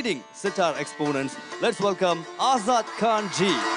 leading sitar exponents. Let's welcome Azad Khan ji.